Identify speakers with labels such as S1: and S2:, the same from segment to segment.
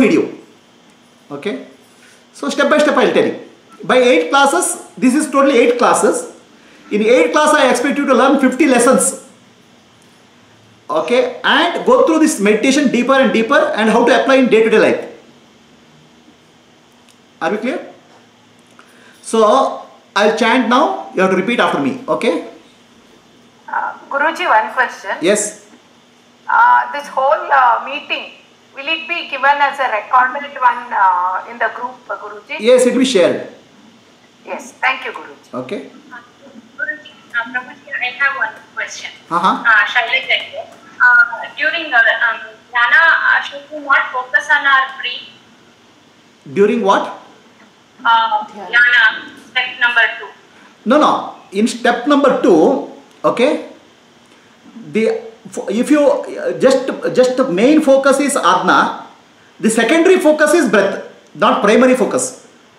S1: feed you. Okay. So step by step I will tell you. By 8 classes, this is totally 8 classes. In 8 classes I expect you to learn 50 lessons. Okay, and go through this meditation deeper and deeper and how to apply in day-to-day life. Are we clear? So I'll chant now. You have to repeat after me. Okay?
S2: Guruji, one question.
S1: Yes.
S2: This whole meeting, will it be given as a recorded one in the group, Guruji?
S1: Yes, it will be shared.
S2: Yes. Thank you, Guruji.
S1: Okay.
S3: Guruji, Prabhuji, I have one question.
S1: Shaileja.
S3: During dhyana, should we not focus on our breath?
S1: During what?
S3: Dhyana, step number 2.
S1: No. In step number 2, okay, if you just the main focus is adna, the secondary focus is breath, not primary focus.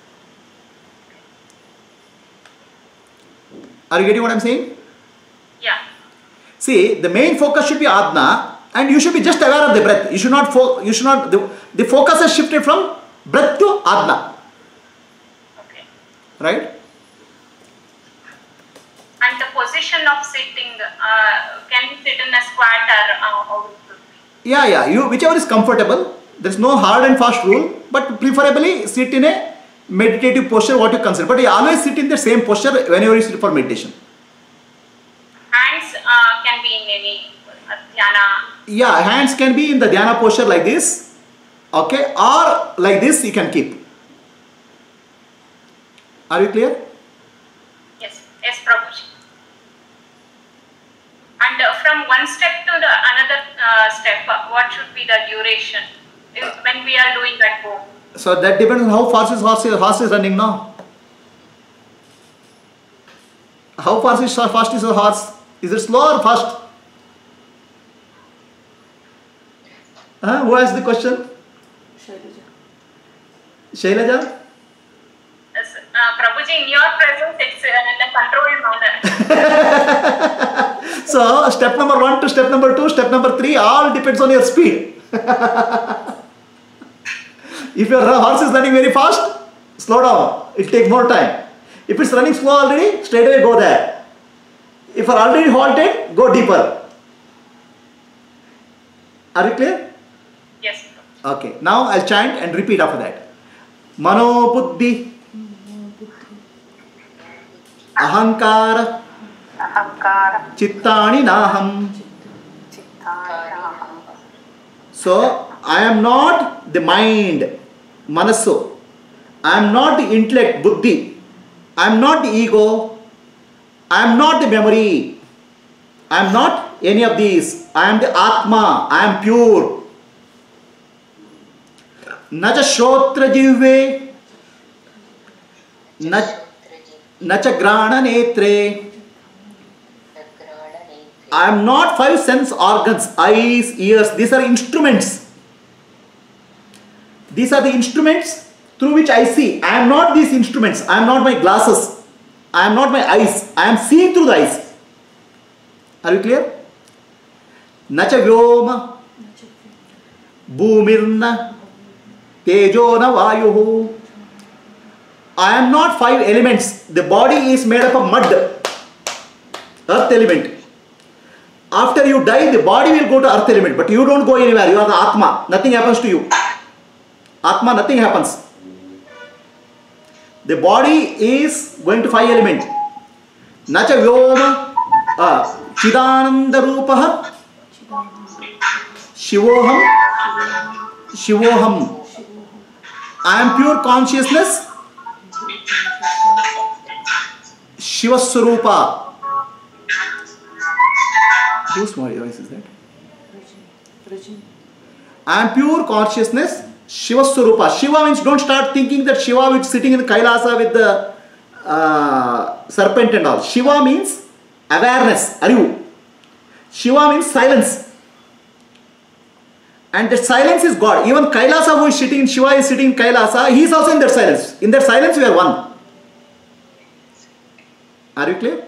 S1: Are you getting what I am saying?
S3: Yeah.
S1: See, the main focus should be adna, and you should be just aware of the breath. You should not the focus has shifted from breath to adna.
S3: Okay.
S1: Right?
S3: And the position of sitting, can we sit in a squat or
S1: Yeah. You whichever is comfortable. There is no hard and fast rule, but preferably sit in a meditative posture, what you consider. But you always sit in the same posture whenever you sit for meditation.
S3: Hands can be in any dhyana.
S1: Yeah, hands can be in the dhyana posture like this, okay, or like this you can keep. Are you clear?
S3: Yes, Prabhuji. And from one step to the another step, what should be the duration when we are doing at home?
S1: So that depends on how fast horse is running now. How fast is the horse? Is it slow or fast? Who asked the question? Shailaja?
S3: Yes, Prabhuji, in your presence, it's in a controlled manner.
S1: So step number 1 to step number 2, step number 3, all depends on your speed. If your horse is running very fast, slow down. It takes more time. If it's running slow already, straight away go there. If you are already halted, go deeper. Are you clear?
S3: Yes.
S1: Okay. Now I'll chant and repeat after that. Mano buddhi, ahankara, chittani naham. So I am not the mind, manasu. I am not the intellect, buddhi. I am not the ego. I am not the memory. I am not any of these. I am the Atma. I am pure. Nacha shrotra jivve, nacha grana netre. I am not 5 sense organs, eyes, ears. These are instruments. These are the instruments through which I see. I am not these instruments. I am not my glasses. I am not my eyes. I am seeing through the eyes. Are you clear? Nacha vyoma, bhumirna, tejona vayuhu. I am not 5 elements. The body is made up of mud, earth element. After you die, the body will go to earth element, but you don't go anywhere. You are the Atma. Nothing happens to you. Atma, nothing happens. The body is going to 5 element. Nacha vyoma, chidananda rupaha, shivoham. I am pure consciousness, Shivaswarupa. Whose voice is that? I am pure consciousness, Shivaswarupa. Shiva means don't start thinking that Shiva is sitting in Kailasa with the serpent and all. Shiva means awareness, Arivu. Shiva means silence. And that silence is God. Even Kailasa who is sitting in Shiva is sitting in Kailasa, he is also in that silence. In that silence we are one. Are you clear?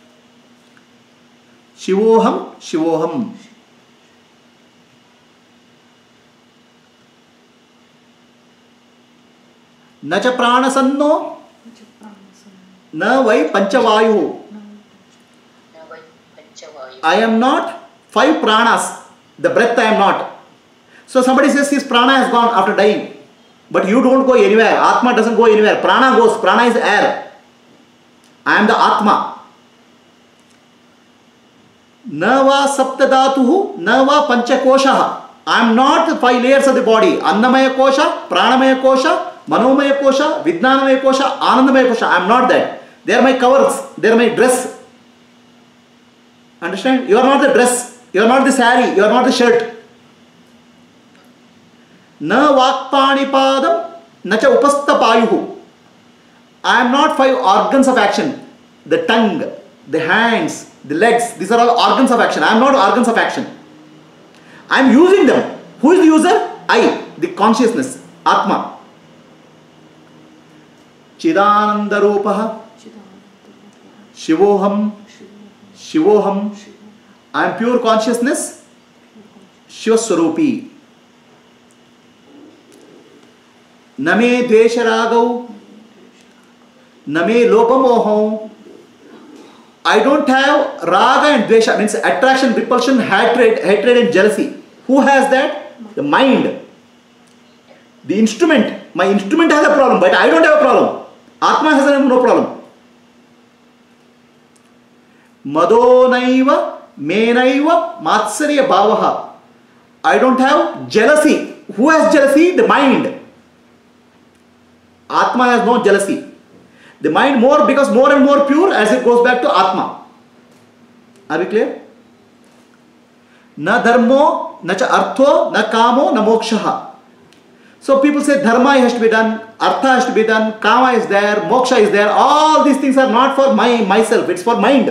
S1: Shivoham, Shivoham. न च प्राणसन्नो न वै पंचवायु. I am not 5 pranas. The breath I am not. So somebody says his prana has gone after dying. But you don't go anywhere. Atma doesn't go anywhere. Prana goes. Prana is air. I am the Atma. Na va saptadatuhu, na va panchakoshaha. I am not the 5 layers of the body. Annamaya kosha, pranamaya kosha, manomaya kosha, vijnanamaya kosha, anandamaya kosha. I am not that. They are my covers. They are my dress. Understand? You are not the dress. You are not the sari. You are not the shirt. Na vakpanipadam, na cha upastapayuhu. I am not 5 organs of action. The tongue, the hands, the legs. These are all organs of action. I am not organs of action. I am using them. Who is the user? I, the consciousness, Atma. Chidananda Rupaha, Shivoham, Shivoham. I am pure consciousness, Shivaswarupi. Name Dvesharagau, Name Lopamoho. I don't have Raga and Dvesha, means attraction, repulsion, hatred and jealousy. Who has that? The mind. The instrument. My instrument has a problem, but I don't have a problem. Atma has no problem. Madonaiva, Menaiva, Matsarya Bhavaha. I don't have jealousy. Who has jealousy? The mind. Atma has no jealousy. The mind becomes more and more pure as it goes back to Atma. Are we clear? Na dharmo, na cha artho, na kamo, na mokshaha. So people say dharma has to be done, artha has to be done, kama is there, moksha is there. All these things are not for myself, it's for mind.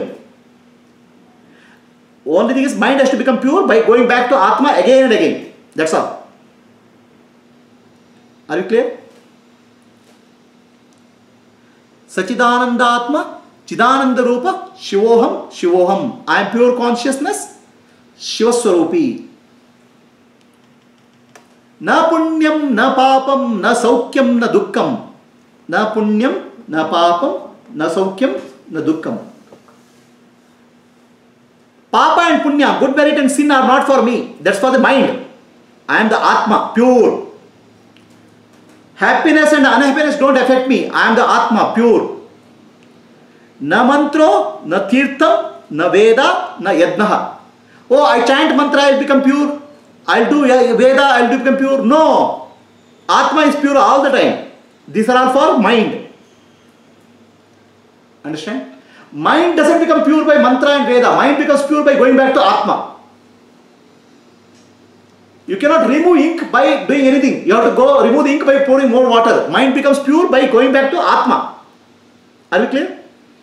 S1: Only thing is mind has to become pure by going back to Atma again and again. That's all. Are you clear? Sachidananda Atma, Chidananda Rupa, Shivoham, Shivoham. I am pure consciousness, Shivaswarupi. Na punyam, na papam, na saukyam, na dukkam. Na punyam, na papam, na saukyam, na dukkam. Papa and punya, good merit and sin are not for me. That's for the mind. I am the Atma, pure. Happiness and unhappiness don't affect me. I am the Atma, pure. Na mantro, na tirtham, na veda, na yadnaha. Oh, I chant mantra, I will become pure. I will do Veda, I will become pure. No. Atma is pure all the time. These are all for mind. Understand? Mind doesn't become pure by mantra and Veda. Mind becomes pure by going back to Atma. You cannot remove ink by doing anything. You have to go remove the ink by pouring more water. Mind becomes pure by going back to Atma. Are we clear?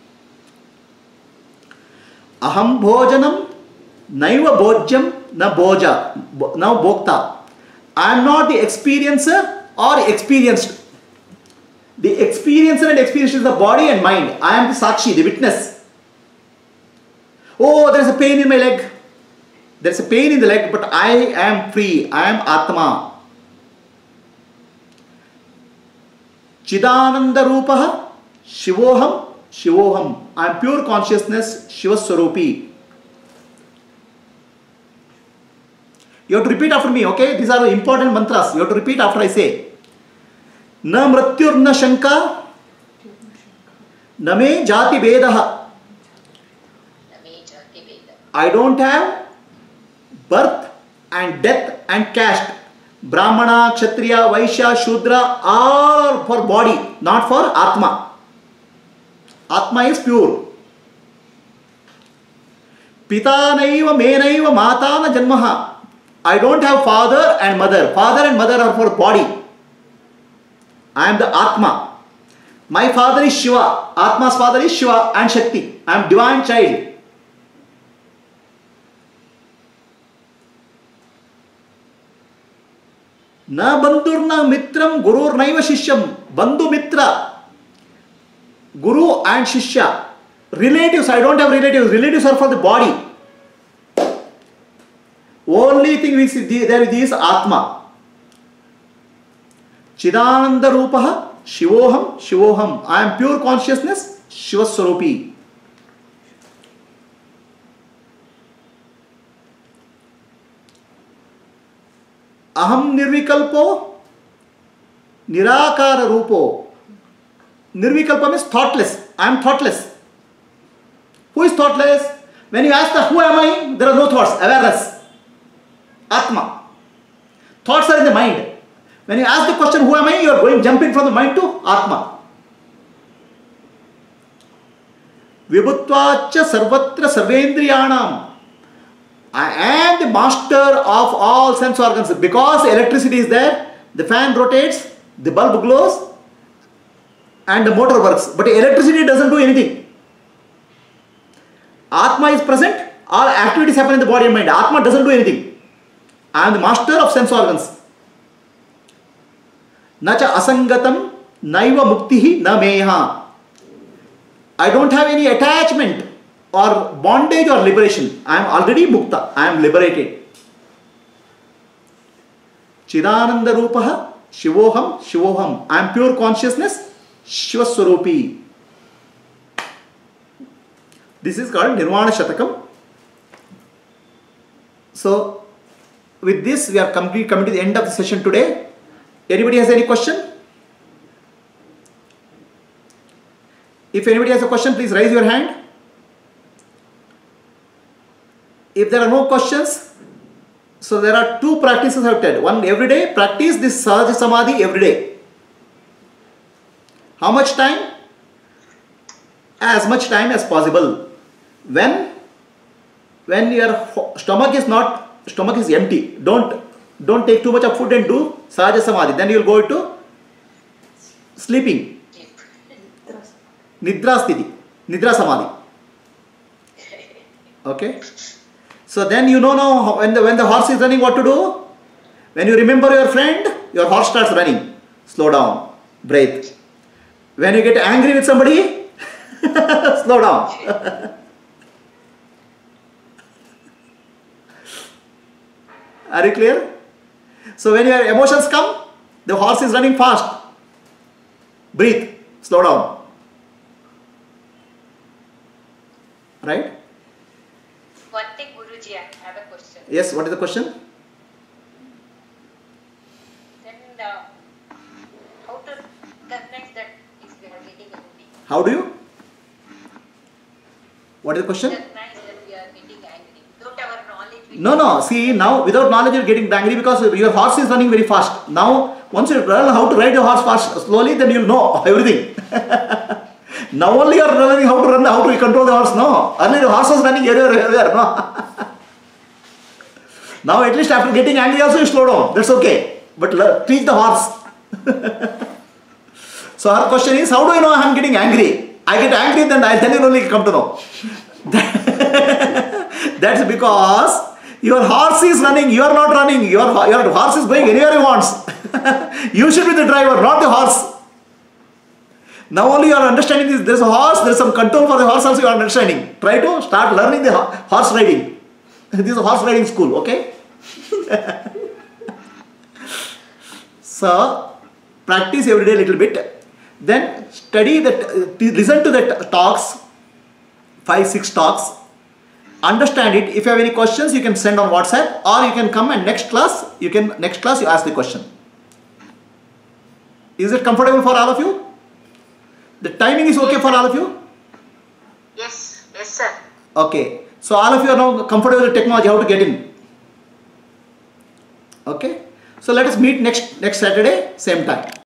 S1: Aham bhojanam naiva bhojyam na bhoja. Now bhokta. I am not the experiencer or experienced. The experiencer and experience is the body and mind. I am the sakshi, the witness. Oh, there is a pain in my leg. There is a pain in the leg, but I am free. I am Atma. Chidananda Rupaha, Shivoham, Shivoham. I am pure consciousness, Shivaswarupi. You have to repeat after me, okay? These are the important mantras. You have to repeat after I say. Na mrityur na shanka, na me jati vedaha. I don't have birth and death and caste. Brahmana, Kshatriya, Vaishya, Shudra, all for body, not for Atma. Atma is pure. Pita naiva, me naiva, mata na janmaha. I don't have father and mother. Father and mother are for body. I am the Atma. My father is Shiva. Atma's father is Shiva and Shakti. I am divine child. Na bandhur na mitram gurur naiva shishyam. Bandhu mitra. Guru and Shishya. Relatives, I don't have relatives. Relatives are for the body. Only thing we see there is Atma. Chidananda Rupaha, Shivoham, Shivoham. I am pure consciousness, Shivaswarupi. Aham Nirvikalpo, Nirakara Rupo. Nirvikalpa means thoughtless. I am thoughtless. Who is thoughtless? When you ask the who am I, there are no thoughts, awareness. Atma. Thoughts are in the mind. When you ask the question who am I, you are jumping from the mind to Atma. Vibhutvacha sarvatra sarvendriyanam. I am the master of all sense organs. Because electricity is there, the fan rotates, the bulb glows, and the motor works. But electricity doesn't do anything. Atma is present, all activities happen in the body and mind. Atma doesn't do anything. I am the master of sense organs. Nacha asangatam naiva muktihi na meha. I don't have any attachment or bondage or liberation. I am already mukta. I am liberated. Chidananda rupaha shivoham shivoham. I am pure consciousness, Shivaswarupi. This is called Nirvana Shatakam. So, with this we are coming to the end of the session today. Anybody has any question? If anybody has a question, please raise your hand. If there are no questions, so there are two practices I have told. One, every day, practice this Sahaja Samadhi every day. How much time? As much time as possible. When your stomach is empty, don't take too much of food and do Sahaja Samadhi. Then you will go into sleeping. Nidra Sthiti. Nidra Samadhi. Okay. So then you know now when the horse is running what to do. When you remember your friend, your horse starts running. Slow down. Breathe. When you get angry with somebody, slow down. Are you clear? So when your emotions come, the horse is running fast. Breathe. Slow down. Right?
S4: One thing, Guruji, I have a question.
S1: Yes, what is the question?
S4: Then how to recognize that if we are getting angry?
S1: How do you? What is the question?
S4: Recognize that we are getting angry. Without our knowledge.
S1: No. See, now without knowledge you are getting angry because your horse is running very fast. Now, once you learn how to ride your horse fast, slowly, then you will know everything. Now only you are learning how to control the horse. No. Earlier the horse was running everywhere. No. Now at least after getting angry also you slow down. That's okay. But teach the horse. So her question is, how do I know I am getting angry? I get angry, then you only come to know. That's because your horse is running, you are not running. Your horse is going anywhere he wants. You should be the driver, not the horse. Now only you are understanding this. There is a horse, there is some control for the horse also you are understanding. Try to start learning the horse riding. This is a horse riding school, okay? So, practice every day a little bit. Then study that, listen to the talks, 5-6 talks. Understand it. If you have any questions, you can send on WhatsApp, or you can come and next class you ask the question. Is it comfortable for all of you? The timing is okay for all of you?
S4: Yes, sir.
S1: Okay. So all of you are now comfortable with technology, how to get in. Okay. So let us meet next Saturday, same time.